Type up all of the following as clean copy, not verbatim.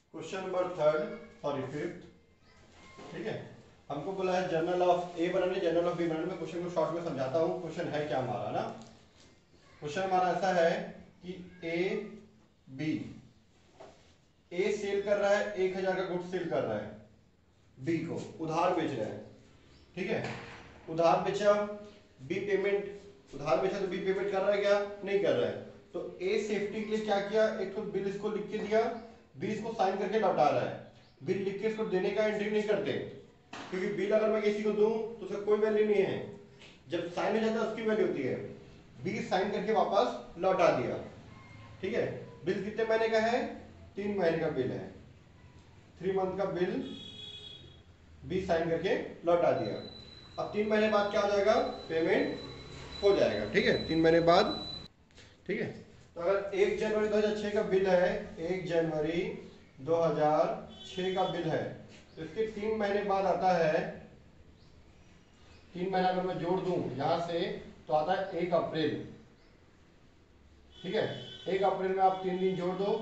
Question number third, sorry fifth. ठीक है, हमको बोला है जर्नल ऑफ ए बनाने, जर्नल ऑफ बी बनाने। मैं क्वेश्चन को शॉर्ट में समझाता हूँ। क्वेश्चन है क्या हमारा ना, क्वेश्चन हमारा ऐसा है कि बी ए सेल कर रहा है, 1000 का गुड्स सेल कर रहा है, बी को उधार बेच रहा है। ठीक है, उधार बेचा, बी पेमेंट, उधार बेचा तो बी पेमेंट कर रहा है क्या? नहीं कर रहा है। तो ए सेफ्टी के लिए क्या किया, एक तो बिल इसको लिख के दिया, बी इसको साइन करके लौटा रहा है। बिल लिख के इसको देने का एंट्री नहीं करते, क्योंकि बिल अगर मैं किसी को दूं तो उसका कोई वैल्यू नहीं है, जब साइन हो जाता है उसकी वैल्यू होती है। बी साइन करके वापस लौटा दिया। ठीक है, बिल कितने महीने का है? 3 महीने का बिल है, 3 मंथ का बिल बी साइन करके लौटा दिया। अब 3 महीने बाद क्या हो जाएगा? पेमेंट हो जाएगा। ठीक है, 3 महीने बाद। ठीक है, तो अगर 1 जनवरी 2006 का बिल है, 1 जनवरी 2006 का बिल है, तो इसके 3 महीने बाद आता है, 3 महीना अगर मैं जोड़ दूं यहां से तो आता है 1 अप्रैल। ठीक है, 1 अप्रैल में आप 3 दिन जोड़ दो,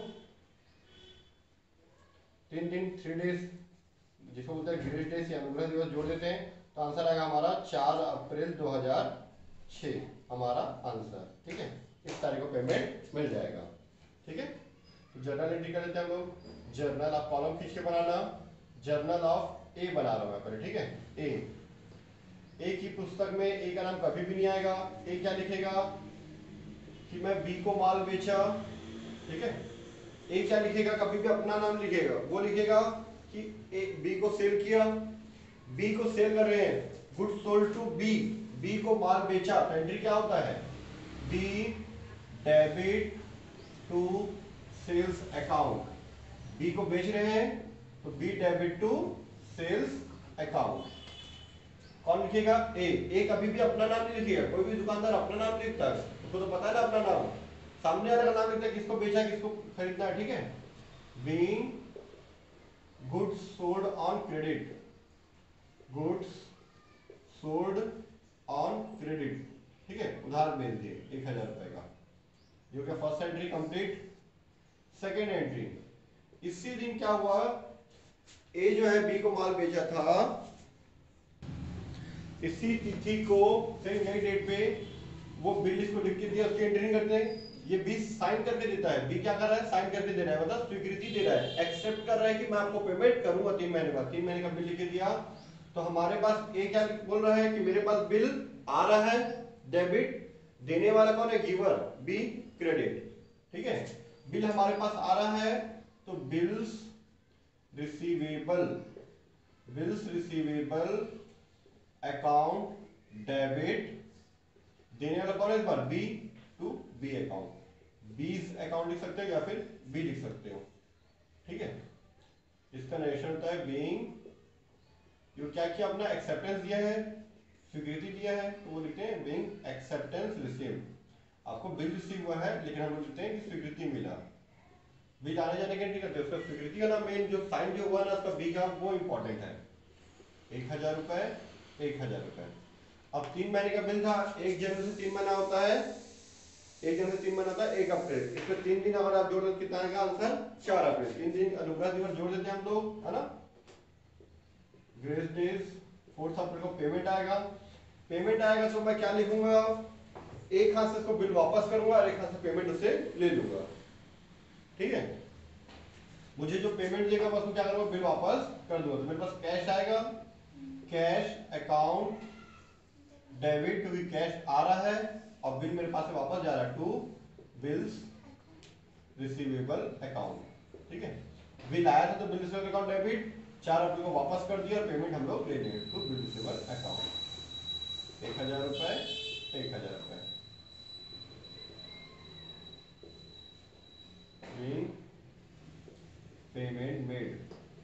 3 दिन 3 डेज जिसको बोलते हैं ग्रेस डेज या अनुग्रह दिवस जोड़ देते हैं, तो आंसर आएगा हमारा 4 अप्रैल 2006 हमारा आंसर। ठीक है, इस तारीख को पेमेंट मिल जाएगा। ठीक है, तो जर्नल एंट्री कर देते हैं हम लोग। जर्नल ऑफ, कॉलम खींच के बनाना, जर्नल ऑफ ए बना रहा हूं मैं पहले। ठीक है, ए की पुस्तक में ए का नाम कभी भी नहीं आएगा। ए क्या लिखेगा कि मैं बी को माल बेचा। ठीक है, ए क्या लिखेगा? कभी भी अपना नाम लिखेगा। वो लिखेगा कि ए बी को सेल किया, बी को सेल कर रहे हैं, good sold to B, B को माल बेचा। तो एंट्री क्या होता है? B debit to sales account, B को बेच रहे हैं तो B debit to sales account. कौन लिखेगा? ए कभी भी अपना नाम नहीं लिखेगा। कोई भी दुकानदार अपना नाम लिखता है, उसको तो पता है ना अपना नाम, सामने वाले का नाम लिखता है, किसको बेचा किसको खरीदना है। ठीक है, being goods sold on credit, goods sold on credit. ठीक है, उधार बेच दिए 1000 रुपए का। जो क्या first entry complete. Second entry, इसी दिन क्या हुआ, ए जो है बी को माल बेचा था, इसी तिथि को सेम यही डेट पे वो बिल इसको लिख के दिया, उसकी एंट्री नहीं करते हैं। ये बी साइन करके देता है, बी क्या कर रहा है? साइन करके दे रहा है, मतलब स्वीकृति दे रहा है, एक्सेप्ट कर रहा है कि मैं आपको पेमेंट करूंगा 3 महीने बाद। 3 महीने का बिल लिख के दिया, तो हमारे पास ए क्या बोल रहा है कि मेरे पास बिल आ रहा है, डेबिट, देने वाला कौन है? Giver, B credit. ठीक है, बिल हमारे पास आ रहा है तो bills receivable, bills receivable account debit, देने वाला कौन है इस बार? B to B account. B's account लिख सकते हो या फिर बी लिख सकते हो। ठीक है, इसका नरेशन होता है बीइंग, जो क्या किया, अपना एक्सेप्टेंस दिया है, स्वीकृति दिया है, तो वो लिखते हैं बीइंग एक्सेप्टेंस रिसीव। आपको बिल रिसीव हुआ है लेकिन हम लोग लिखते हैं कि स्वीकृति मिला। बिल आने जाने की एंट्री करते हैं, उसका स्वीकृति का नाम मेन जो साइन जो हुआ ना उसका बी का, वो इंपॉर्टेंट है। 1000 रुपए, 1000 रुपए। अब 3 महीने का बिल था, 1 जनवरी से 3 महीना होता है, 1 जनवरी से 3 महीना होता है 1 अप्रैल। इसमें 3 दिन अगर आप जोड़ दो कितना आएगा आंसर? 4 अप्रैल। 3 दिन अनुग्रह दिवस जोड़ देते हैं हम लोग, है ना, ग्रेस डेज। 4 अप्रैल को पेमेंट आएगा। पेमेंट आएगा तो मैं क्या लिखूंगा? एक हाथ से इसको बिल वापस करूंगा और एक हाथ से पेमेंट उससे ले लूंगा। ठीक है, मुझे जो पेमेंट देगा बस मैं क्या करूंगा? बिल वापस कर दूंगा। तो मेरे पास कैश आएगा, cash account debit to, cash आ रहा है और बिल मेरे पास से वापस जा रहा है टू बिल्स रिसीवेबल अकाउंट। ठीक है, बिल आया था तो बिल रिसीवेबल अकाउंट डेबिट, 4 अप्रैल को वापस कर दिया और पेमेंट हम लोग ले लेंगे टू बिल रिसीवेबल अकाउंट। 1000 रुपए, 1000 रुपए। पेमेंट मेड,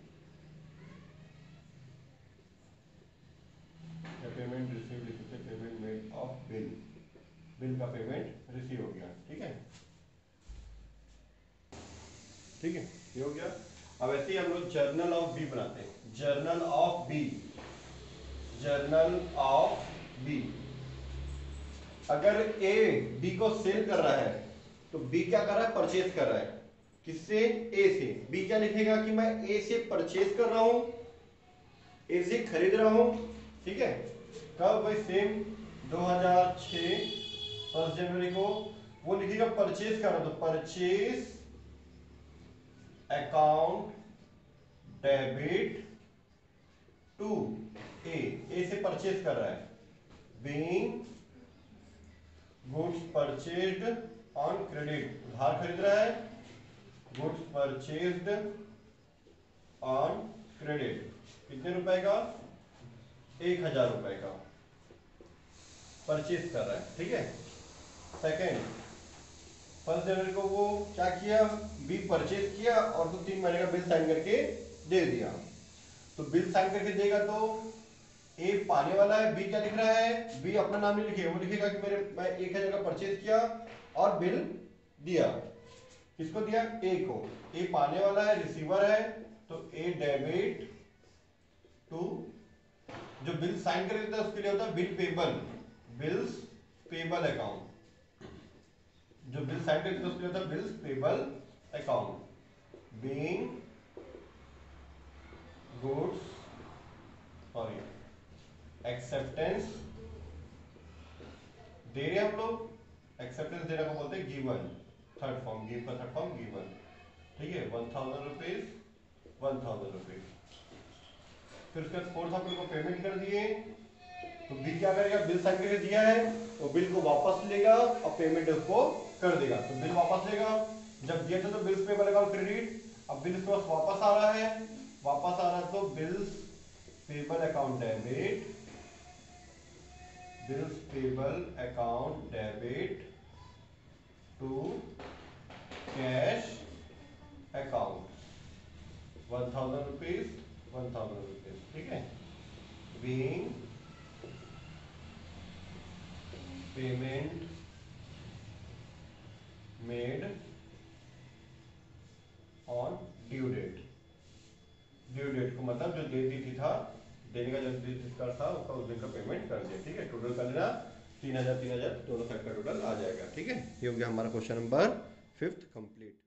पेमेंट रिसीव लिख सकते, payment made of bill, bill का पेमेंट रिसीव हो गया। ठीक है, ठीक है, ये हो गया। अब ऐसे ही हम लोग जर्नल ऑफ बी बनाते हैं। Journal of B, journal of B, अगर ए बी को सेल कर रहा है तो बी क्या कर रहा है? परचेज कर रहा है। किससे? ए से। बी क्या लिखेगा कि मैं ए से परचेज कर रहा हूं, ए से खरीद रहा हूं, ठीक है। कब भाई? सेम 2006 1 जनवरी को। वो लिखेगा परचेज कर रहा हूं, तो purchase account debit to A से परचेज कर रहा है। Being goods purchased on credit, उधार खरीद रहा है, गुड्स परचेज्ड ऑन क्रेडिट, कितने रुपए का? 1000 रुपए का परचेज कर रहा है, ठीक है। सेकेंड 1 जनवरी को वो क्या किया? बी परचेज किया और तो 3 महीने का बिल साइन करके दे दिया। तो बिल साइन करके देगा तो ए पाने वाला है, बी क्या लिख रहा है? बी अपना नाम नहीं लिखेगा, वो लिखेगा कि मैं 1000 का परचेज किया और बिल दिया। किसको दिया? ए को। ए पाने वाला है, रिसीवर है, तो ए डेबिट टू, जो बिल साइन कर देता है उसके लिए होता है bill payable, bills payable account. जो बिल साइन कर देता है उसके लिए होता है bills payable account. Being goods, sorry acceptance दे रहे हम लोग, एक्सेप्टेंस देने को बोलते हैं गिवन, थर्ड फॉर्म, गिव का थर्ड फॉर्म गिवन, ठीक है। 1000 रुपीज 1000 रुपीज। फिर उसके बाद 4th अप्रैल को पेमेंट कर दिए, तो बिल क्या करेगा? बिल साइन करके दिया है, वो बिल को वापस लेगा और पेमेंट उसको कर देगा। तो बिल वापस लेगा, जब दिया था तो बिल्स पेबल अकाउंट क्रेडिट, अब बिल उसके पास वापस आ रहा है, वापस आ रहा है तो bills payable account debit, bills payable account debit to cash account 1000 rupees 1000 rupees, ठीक है। Being payment made on due date, due date को मतलब जो दे दी थी था, देने का जो जिसका था उसका उस दिन का पेमेंट कर दिया, ठीक है। टोटल कर लेना 3000 3000 दोनों साइड का टोटल आ जाएगा, ठीक है। ये हो गया हमारा क्वेश्चन नंबर 5th कंप्लीट।